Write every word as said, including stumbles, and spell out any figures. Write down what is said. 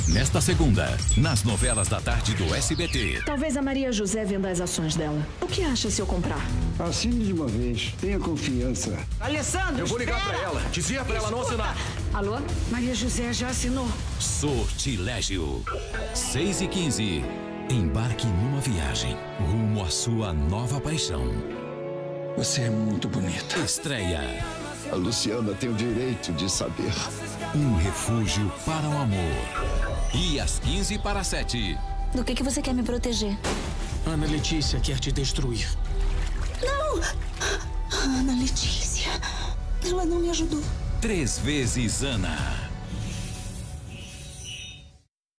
Nesta segunda, nas novelas da tarde do S B T. Talvez a Maria José venda as ações dela. O que acha se eu comprar? Assine de uma vez. Tenha confiança. Alessandro, eu vou ligar espera. pra ela. Dizia pra ela não assinar. Alô? Maria José já assinou. Sortilégio. seis e quinze. Embarque numa viagem rumo à sua nova paixão. Você é muito bonita. Estreia. A Luciana tem o direito de saber. Um refúgio para o amor. E às quinze para sete. Do que, que você quer me proteger? Ana Letícia quer te destruir. Não! Ana Letícia. Ela não me ajudou. Três vezes Ana.